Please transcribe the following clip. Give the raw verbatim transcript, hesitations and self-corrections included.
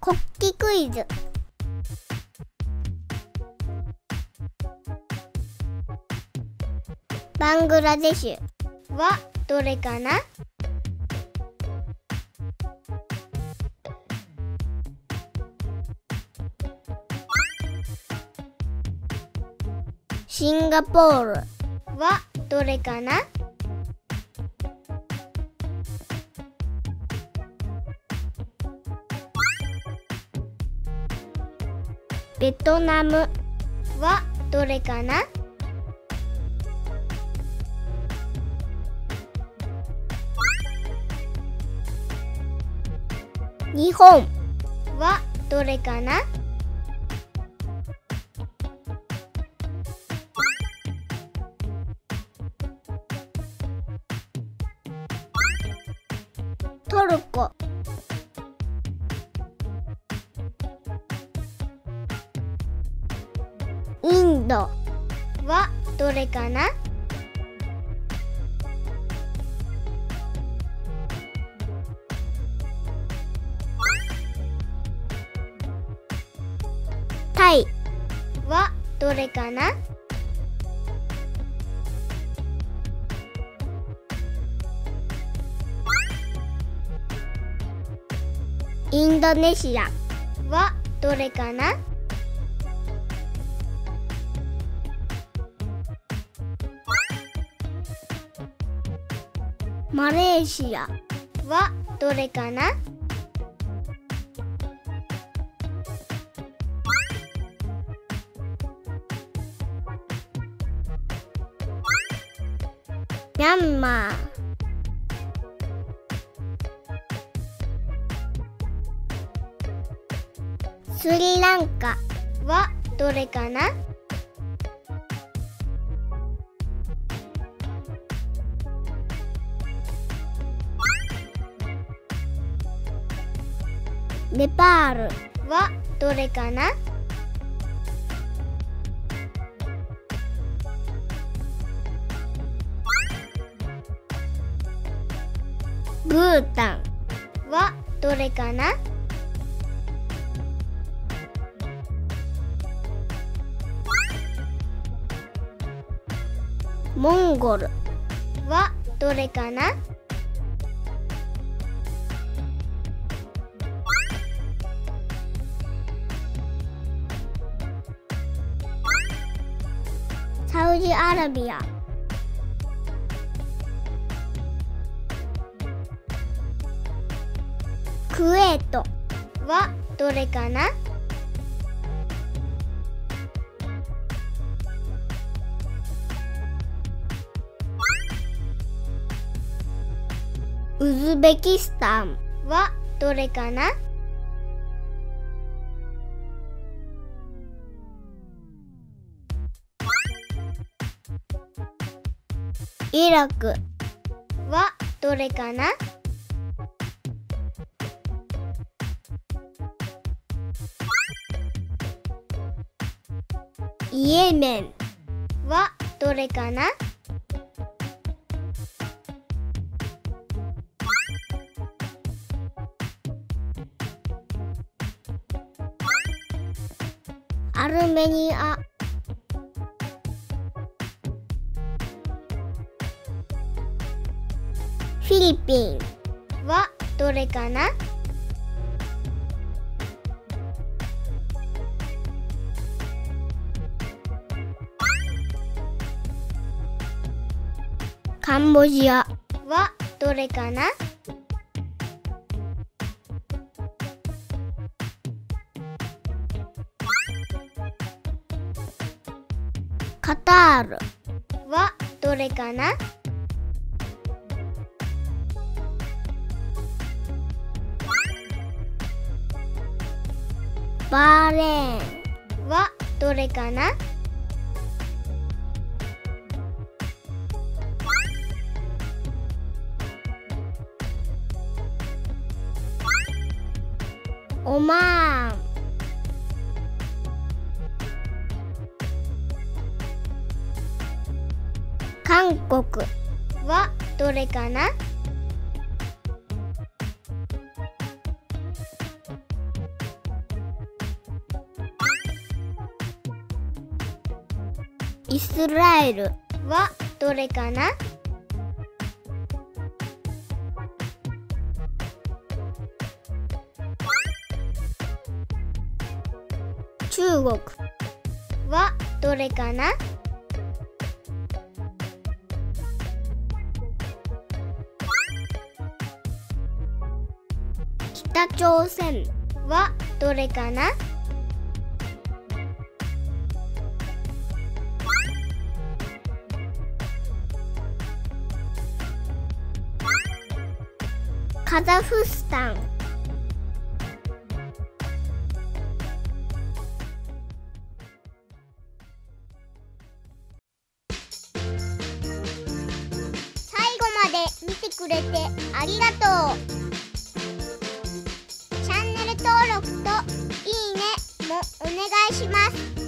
国旗クイズ。バングラデシュはどれかな？シンガポールはどれかな？ベトナムはどれかな？日本はどれかな？トルコインドはどれかな？タイはどれかな？インドネシアはどれかな？マレーシアはどれかな？ミャンマースリランカはどれかな？ネパールはどれかな？ブータンはどれかな？モンゴルはどれかな？サウジアラビアクウェートはどれかな？ウズベキスタンはどれかな？イラクはどれかな？イエメンはどれかな？アルメニアフィリピンはどれかな？カンボジアはどれかな？カタールはどれかな？バーレーンはどれかな？オマーン韓国はどれかな？ イスラエルはどれかな？中国はどれかな？北朝鮮はどれかな？カザフスタン最後まで見てくれてありがとう。チャンネル登録といいねもお願いします。